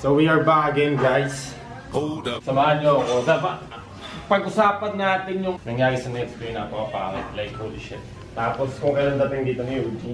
So we are back again, guys. Hold up. Samahan nyo ako. Pag-usapan natin yung nangyari sa next play, napakapangit. Like, holy shit. Tapos kung kailan dating dito ni Uji.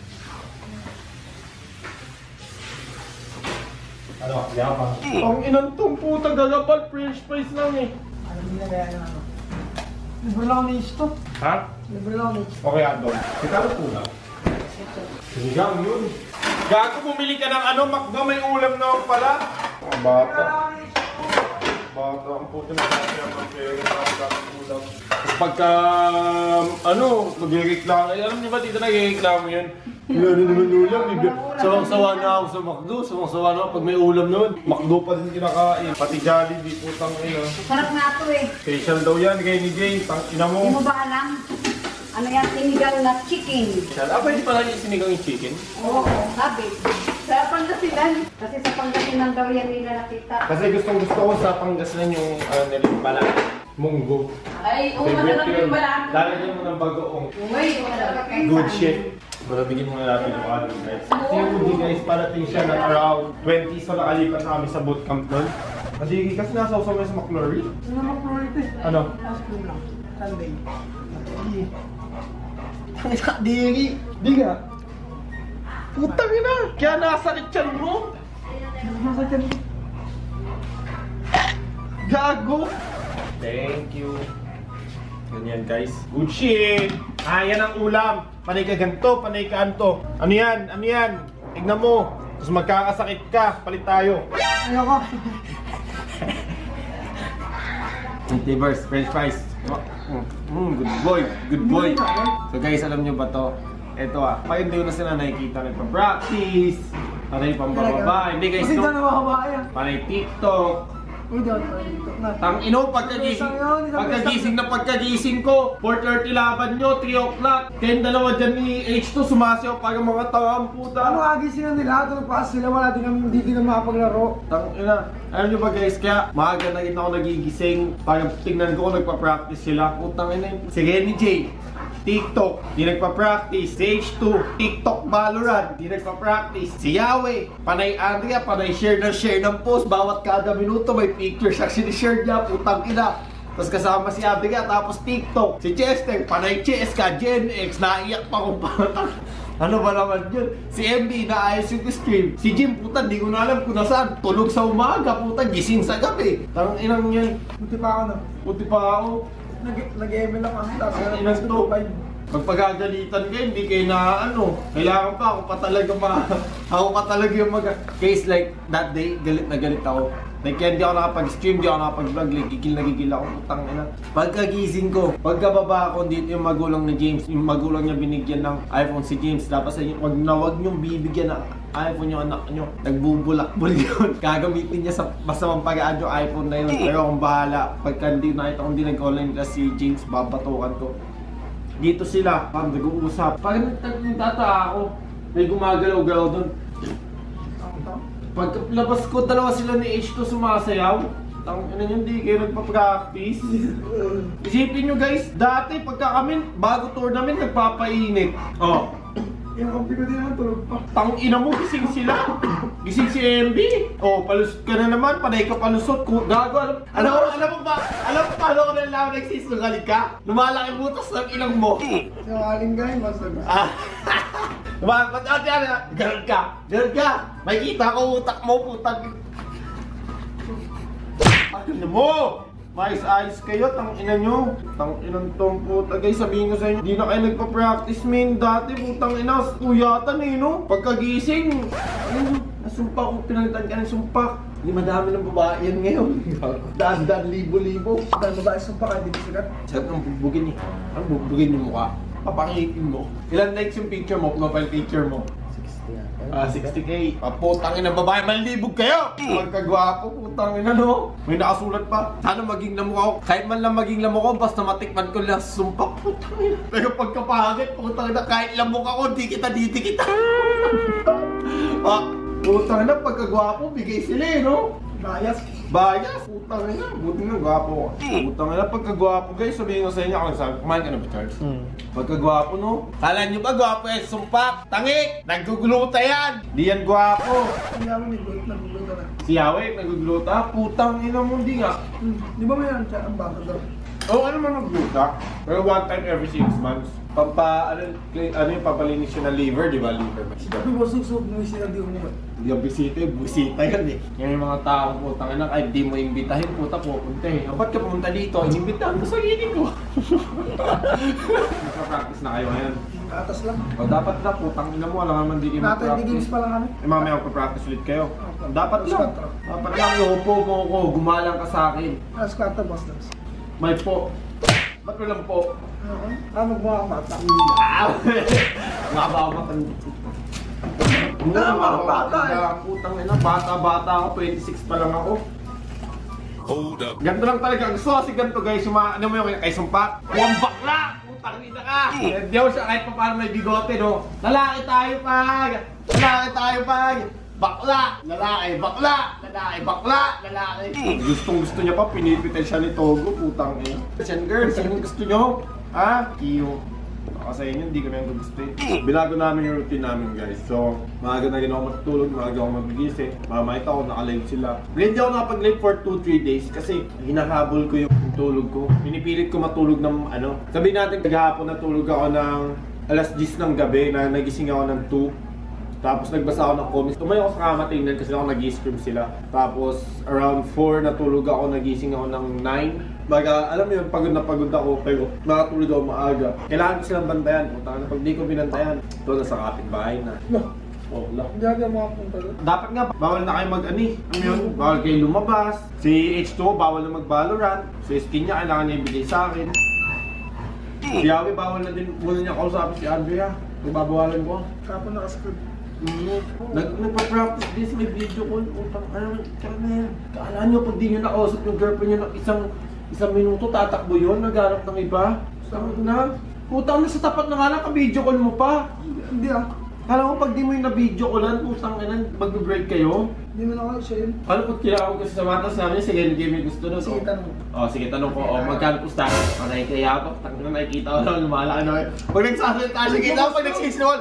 Ano, kaya pa? Ang inantong puta, galapal, french fries lang eh. Ano nila kaya na ano? Libre lang ni Isto. Ha? Libre lang ni Isto. Okay, Adon. Sikaro po lang. Sinigang yun. Gago, bumili ka ng ano, makba, may ulam na pala. Mga bata. Bata, ang puto na kasi ang pera, ulam. Pagka, ano, mag-reklamo. Alam niyo ba dito nag-reklamo yun? Wala na naman ulam. Sawang-sawa na ako sa McDo. Sawang-sawa na ako pag may ulam naman. McDo pa din kinakain. Pati Jollibee, putang ina. Sarap nga ito eh. Special daw yan kay ni Jay. Ina mo. Hindi mo ba alam? Ano yan? Sinigang na chicken. Ah, pwede pala yung sinigang yung chicken? Oo, sabi. Sa Pangasinan. Kasi sa Pangasinan daw yan nila nakita. Kasi gustong-gusto ko sa Pangasinan yung nilang pala. Munggo. Ay, masarap yung balat. Lalagyan mo ng bagoong. Uy, masarap. Good shit. Bigyan mo na natin yung ano guys. Kasi yung Uji guys, parating siya na around 20 so nakalipat na kami sa bootcamp nun. Kasi nasa usama sa McFlurry. Ano naman po ito eh? Ano? Last cream lang. Sunday. Diri. Di ka? Putang ina! Kaya nakasakit tiyan mo? Nasa tiyan mo. Gago! Thank you. Ganyan guys. Good shit! Ah, yan ang ulam. Panay ka ganito, panay ka anto. Ano yan? Ano yan? Tignan mo. Tapos magkakasakit ka. Palit tayo. Ayoko. Tivers, french fries. Good boy. Good boy. So guys, alam nyo ba to? Ito payon din na sila nakikita nagpa-practice. Panay pambababa. Hindi guys, Kasi no? dyan namakabaya. Panay TikTok. Uy, daw dito. Tang ino, pagkagising ko, 4:30 laban nyo, 3 o'clock. Kayong dalawa dyan ni H2 sumasayaw para mga tawang puta. Ano agising na nila? Ito nagpaas sila. Wala din kami, hindi din makapaglaro. Tang ina. Alam nyo ba guys, kaya maaga na rin ako nagigising para tingnan ko kung nagpa-practice sila. Putang ina yun. Si Renny J, TikTok, di nagpa-practice. Si H2, TikTok Valorant, di nagpa-practice. Si Yahweh, panay Andrea, panay share ng post. Bawat kada minuto may picture siya sinishare niya, putang ina. Tapos kasama si Andrea, tapos TikTok. Si Chester, panay CSK, Gen X, naiyak pa kung patang. Ano ba naman yun? Si MB, naayos yung stream. Si Jim, puta, di ko na alam kung nasaan. Tulog sa umaga, puta, gising sa gabi. Tang inang yan. Buti pa ako na. Buti pa ako. Nag-email ako. Inang to. Pagpagagalitan kayo, hindi kayo na ano. Kailangan pa ako pa talaga yung case like that day, galit na galit ako. Like kaya hindi ako nakapag-stream, hindi ako nakapag-vlog, like gigil na gigil ako, putang ina. Pagkagising ko, pagkababa ako dito yung magulang ni James, yung magulang niya binigyan ng iPhone si James, tapos wag niyong bibigyan ng iPhone yung anak niyo. Nagbubulak-bul yun. Gagamitin niya sa masamang pag-add yung iPhone na yun. Pero akong bahala, pagka hindi nakita kung hindi nag-online class si James, babatukan ko. Dito sila, parang nag-uusap. Parang nagtataka ako, may gumagalaw-galaw doon. Paglabas ko, dalawa sila ni H2 sumasayaw. Ano yun, hindi kayo nagpa-practice. Isipin nyo guys, dati pagka kami, bago tournament, nagpapainit. Oh. Yung kampi ko din naman tulog pa. Tang ina mo, gising sila. Gising si MB. Oh, palusot ka na naman, panay ka palusot. Gago, alam mo ba, paano ko nalaman nagsisungalig ka? Lumalaki butas ng ilang mo. Yung aling guy, basta ba? Ganun ka. May kita ko utak mo, putang. Ano mo? Mais ayos kayo, tang ina nyo. Tang inang tong puta. Guys, sabihin ko sa inyo, hindi na kayo nagpa-practice, min. Dati, putang ina, tuyatan eh, no? Pagkagising, nasumpa ko, pinalitan ka ng sumpa. Hindi madami ng babae yan ngayon. Daan-daan, libo-libo. Dahil babae sumpa ka, hindi sikat. Sarap ng bugbugin eh. Ang bugbugin yung mukha. Papangipin mo. Ilan likes yung picture mo, profile picture mo? 60k. Putang ina babae, malibog kayo! Pagkagwapo, putang ina no? May nakasulat pa. Sana maging lamukha ko. Kahit man lang maging lamukha ko, basta matikman ko lang sumpak, putang ina. Pero pagkapangit, putang ina, kahit lamukha ko, di kita. Putang ina, pagkagwapo, bigay sila eh, no? Bias? Putang ina, buti nga gwapo. Putang ina, pagkagwapo guys, sabihin ko sa inyo, kumain ka na ba, Charles? Pagkagwapo, no? Kala nyo ba gwapo eh, sumpak? Tangik! Nagguguluta yan! Di yan gwapo! Hindi ako may gulot na gulot na. Si Yahweh, nagugluta. Putang ina mo, hindi nga. Di ba may ang bata daw? Oo, ano man magluta. Pero one time every 6 months. Ano yung papalinis siya ng liver, di ba? Liver. Sabi mo susok mo yung sila di mo ba? Hindi ang bisita yan eh. Yan yung mga tao, putang ina, kahit di mo imbitahin, puta pupunta eh. Ba't ka pumunta dito? Inimbitahan ko sa gini ko. Naka-practice na kayo ngayon. Atas lang. O dapat na, putang ina mo, alam naman di kayo Natin, di games mag-practice. pa lang kami. Eh mamaya magpa-practice ulit kayo. Okay. Dapat lang. Dapat lang, iupo mo ko, gumalang ka sa akin. Alas 4 boss daws. May po. Ba't walang po? Magmukha kang bata. Nga ba ako matanda? Mga bata eh. Putang ina, bata ako, 26 pa lang ako. Hold up. Ganito lang talaga. Gusto kasi ganito guys, yung mga, ano mo yung kay sumpa? Huwag bakla! Putang ina ka! Hindi ako siya kahit pa paano may bigote, no? Lalaki tayo pag! Lalaki tayo pag! Bakla! Lalaki, bakla! Lalaki, bakla! Lalaki! Gustong gusto niya pa, pinipitin siya ni Togo, putang ina. Yan girls, sino gusto nyo? Ha? Kiyo. Ako sa inyo, hindi ko na yung gusto eh. Binago namin yung routine namin guys. So, maaga na ako matutulog, maaga ako magigising. Mamahit ako, naka-live sila. Hindi ako nakapag-live for 2-3 days kasi hinahabol ko yung tulog ko. Pinipilit ko matulog ng ano. Sabihin natin, kagahapon natulog ako ng alas 10 ng gabi na nagising ako ng 2. Tapos nagbasa ako ng comics. Tumayo ako sa kama tingnan kasi ako nag-i-stream sila. Tapos around 4 natulog ako, nagising ako ng 9. Baga, alam mo yun, pagod na pagod ako, pero makatulog ako maaga. Kailangan ko silang bantayan. Punta na pag di ko binantayan, ito na sa kapitbahay na. No. Oh, wala. Hindi agad makapunta doon. Dapat nga, bawal na kayo mag-ani. Ano yun? Bawal kayo lumabas. Si H2O, bawal na mag-Valorant. Si skin niya, kailangan niya ibigay sa akin. Si Yahweh, bawal na din muna niya kausapin si Andrea. Nagbabawalan ko. Kapon nakascript. Nagpa-practice this, may video call. Utang, ano, tsaka na yan. Kaalaan nyo, pag di nyo nakausap yung girlfriend nyo ng isang minuto, tatakbo yun, naghanap ng iba. Sabi na, putang na sa tapat na nga lang, ka-video call mo pa. Hindi ah. Kala ko pag di mo yung na-video callan, putang ina, mag-break kayo. Hindi mo na ako siya yun. Ano po kinakawag kasi sa matas namin, sige, game may gusto nun. Sige, tanong. Oh, sige, tanong ko, magkano po sa akin? Panay kaya ako, tangin na nakikita ko lang, lumalaki na kayo. Pag nagsasalita, sige daw, pag nagsisnol.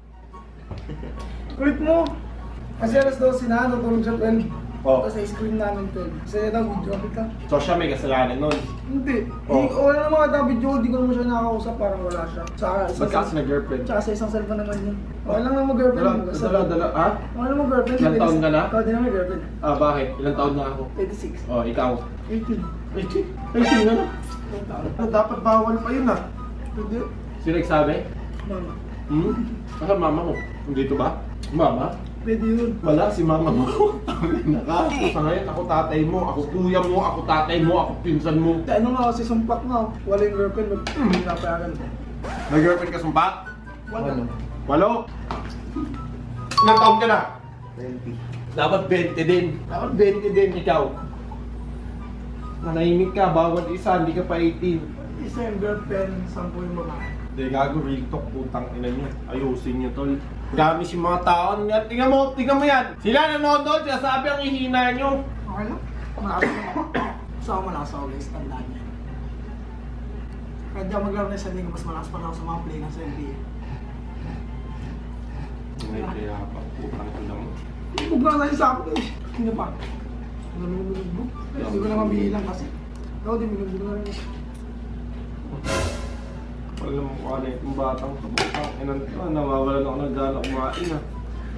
Quit mo! Kasi alas 12 na, natulog siya 12. Oh. Tapos i-screen namin 12. Kasi daw video ka. So siya may kasalanan nun. Hindi. Oh. Wala naman kita video, hindi ko naman siya nakakausap, parang wala siya. Ba't kasi na girlfriend? Tsaka sa isang cellphone naman yun. Okay lang naman girlfriend. Dala, ha? Okay lang naman girlfriend. Ilang taon ka na? Ikaw din naman girlfriend. Ah, bakit? Ilang taon na ako? 26. Oh, ikaw? 18. 18 na? Dapat bawal pa yun ah. Hindi. Sino nagsabi? Mama. Kasi mama mo. Nandito ba? Mama? Pwede yun. Wala, si mama mo. Tangin na ka. Sa ngayon, ako tatay mo, ako kuya mo, ako tatay mo, ako pinsan mo. Ano nga kasi sumpak na. Wala yung girlfriend. Hindi napayagan. May girlfriend ka sumpa? Wala. Walo? Ilang taon ka na? 20. Dapat 20 din. Dapat 20 din ikaw. Nanahimik ka, bawal isa, hindi ka pa 18. Isa yung girlfriend, 10 yung babae. Hindi, gago, real talk, putang ina niya. Ayusin niyo, tol. Gamis yung mga tao. Tingnan mo yan. Sila nanonood, sinasabi ang ihina niyo. Okay lang. Malakas naman. Gusto ako malakas ako guys, tandaan niya. Kahit di ako maglaro na sa linggo, mas malakas pa ako sa mga play ng sa NBA. Ngay, kaya pa, putang ina mo. Huwag na tayo sa akin eh. Sino pa? Nalulubog. Hindi ko na mabihilang kasi. Ikaw din, minulubog na rin. Alam mo kung ano itong batang kabutang. Inan to, nawawalan ako ng gana kumain ah.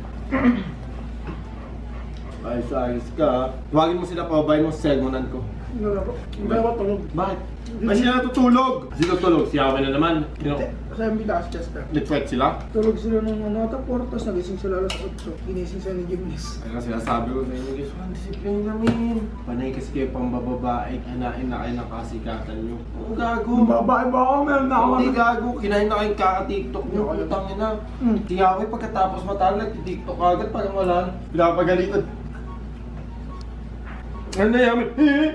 Ayos ka. Tuwagin mo sila, pababayin mo sa cellmonan ko. Hindi na po. Hindi ako tulog. Bakit? Ay, sila natutulog! Sino tulog? Si Yahweh na naman. Sino? Kasi yung bilas, Chester. Nag-threat sila? Tulog sila ng ano, tapos nagising sila alas 8. Ginising sila ni Gymnast. Ay kasi sinasabi ko sa inyo guys, discipline namin. Panay kasi kayo pang bababae, kinain na kayo ng kasikatan nyo. Ang gago. Babae ba ako? Meron na ako. Hindi gago, kinain na kayong kaka-tiktok nyo, putang ina. Si Yahweh pagkatapos matala, nag-tiktok agad, parang wala. Pinapagalitan. Ano na yamin?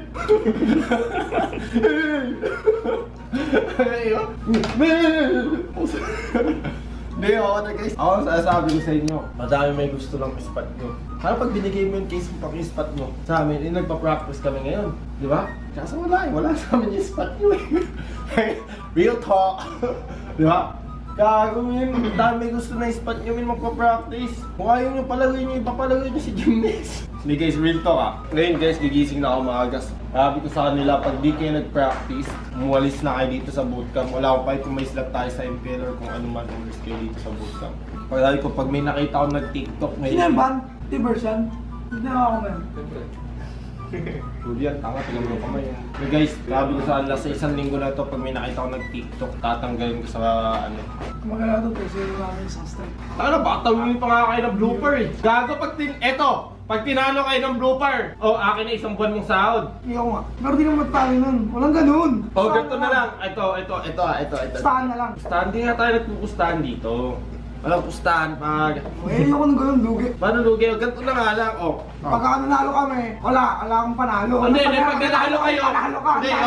Hindi ako na guys. Ako sasabi ko sa inyo, madami may gusto ng spot nyo. Kaya pag binigay mo yung case mo pang spot nyo, sa amin, nagpa-practice kami ngayon. Di ba? Kaso wala sa amin yung spot nyo eh. Real talk. Di ba? Gago yun, dami gusto na spot nyo min magpa-practice. Kung ayaw nyo palagay nyo, ipapalagay nyo si gymnast. Hindi guys, real talk ah. Ngayon guys, gigising na ako maagas. Sabi ko sa kanila, pag di kayo nag-practice, umuwalis na kayo dito sa bootcamp. Wala akong kahit kung may slot tayo sa MPL or kung ano man umalis kayo dito sa bootcamp. Pag ko, pag may nakita ko nag-TikTok ngayon. Sino ban? T-version? Hindi ako man. Julian, tanga, tingnan mo kamay. So guys, sabi ko sa kanila, sa isang linggo na ito, pag may nakita ko nag-TikTok, tatanggalin ko sa ano. Kumagala ito, kasi namin isang strike. Ano ba? Tawin pa nga kayo ng blooper eh. Gago pag tinalo kayo ng blooper, akin na isang buwan mong sahod. Hindi ako nga. Pero di naman tayo nun. Walang ganun. Ganito na lang. Ito. Pustahan na lang. Pustahan, di nga tayo nagpupustahan dito. Walang pustahan pag... Ayoko nang ganun, lugi. Paano lugi? Ganito na nga lang, Pagka nanalo kami, wala akong panalo. Hindi, pag nanalo kayo. Panalo ka, Hindi,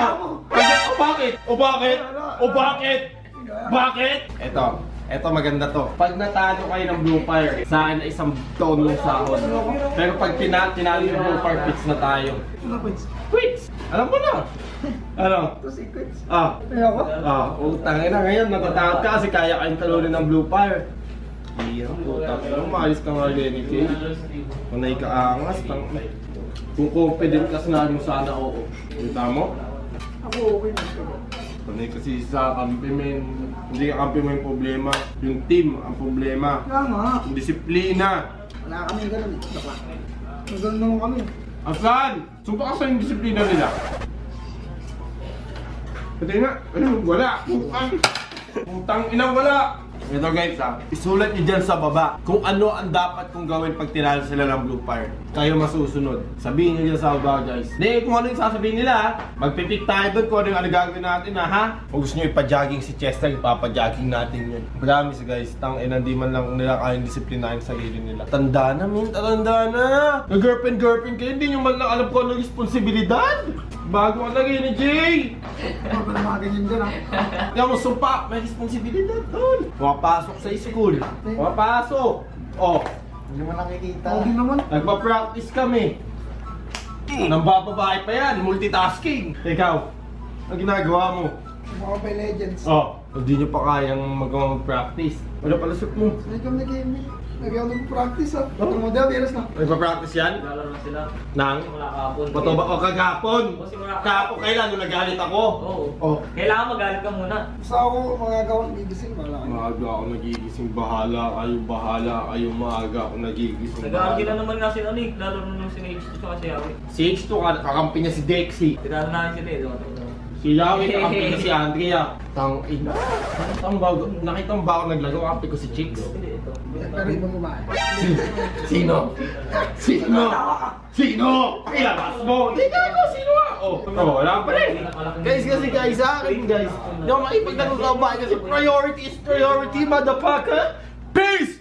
bakit? Bakit? Ito maganda to. Pag natalo kayo ng blue fire, sa akin na isang taon ng sahod. Pero pag tinalo yung blue fire, quits na tayo. Ano quits? Quits! Alam mo na! Ano? Ito si quits. Ayoko? Utangin na ngayon, natatakot ka kasi kaya kayong talunin ng blue fire. Iya, puta. Pero maalis ka nga rin, Kay. Panay ka angas. Kung confident ka sa mo sana, oo. Kita mo? Ako okay na. Panay kasi sa kampi, men. Hindi ka kampi mo yung problema. Yung team ang problema. Kaya nga. Yung disiplina. Wala kami ganun eh. Bakla. Ganun naman kami. Asan? Sumpa ka sa yung disiplina nila. Pati nga, wala. Putang inang wala. Ito guys isulat niyo dyan sa baba kung ano ang dapat kong gawin pag tinalo sila ng blue fire. Kayo masusunod. Sabihin niyo dyan sa baba guys. Hindi, kung ano yung sasabihin nila magpipick tayo doon kung ano yung gagawin natin ha. Kung gusto nyo ipa-jogging si Chester, ipapa-jogging natin yun. Promise guys, hindi man lang nila kayang disiplinahin sa sarili nila. Tanda na na. Nag-girlfriend kayo, hindi nyo man lang alam kung ano yung responsibilidad. Bago ka lagi ni Jay! Ano ba naman ganyan dyan Kaya mo sumpa, may responsibilidad doon. Pumapasok sa school. Pumapasok. Hindi mo nakikita. Hindi naman. Nagpa-practice kami. Nang bababae pa yan, multitasking. Ikaw, ang ginagawa mo? Mobile Legends. Hindi nyo pa kayang mag-practice. Wala pala suit mo. Hindi kami nag-gaming. Nag-gaming nag-practice Ang model, virus na. Nagpa-practice yan? Naglalaro na sila. Nang? Wala kahapon. Bato ba? Kagapon? Simula Kahapon kailan nung nagalit ako? Oo. Kailangan magalit ka muna. Basta ako magagawang gigising. Wala kayo. Maaga ako nagigising, bahala kayo, maaga ako nagigising. Nag-aargue na naman nga sila lalo nung si H2 tsaka si Yawi. Si H2 kakampi niya si Dexy. Tinalo namin sila Si Yawi kakampi niya si Andrea. Ina. Nakita mo ba ako naglago? Kakampi ko si Chicks. Hindi, ito. Pero ibang babae. Sino? Pakilabas mo! Hindi ka ako, sino wala pa rin. Guys, sa akin guys. Hindi ako makipaglaro sa bahay kasi priority is priority, motherfucker! Peace!